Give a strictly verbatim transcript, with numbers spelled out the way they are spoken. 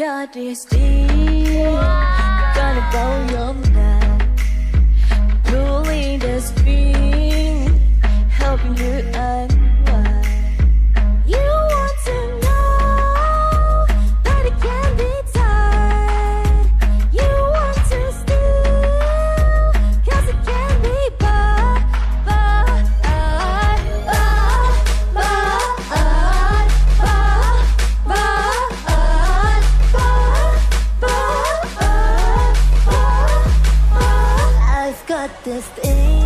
got this thing gonna blow your mind, pulling the string, helping you unwind. You want to know, but it can't be tied. You want to steal, cause it can't be bought, bought, bought, bought, bought, bought, bought, bought. I've got this thing